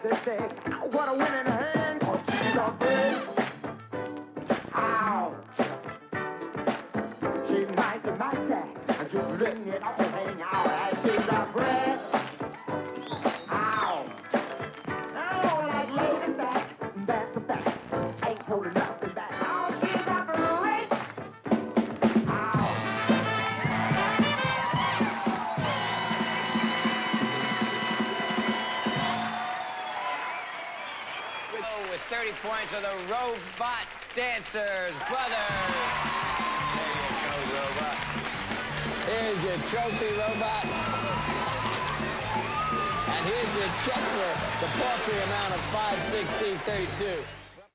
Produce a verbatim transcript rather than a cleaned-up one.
They say, what a winning hand, 'cause she's a bitch. Ow. She's mighty, mighty, and just letting it all hang out. And she's a brick. Ow. I don't like ladies that, that's a fact. Ain't holding nothing back. Oh, she's a brick. Ow. Oh, with thirty points are the Robot Dancers Brothers. There you go, Robot. Here's your trophy, Robot. And here's your check for the paltry amount of five sixteen thirty-two.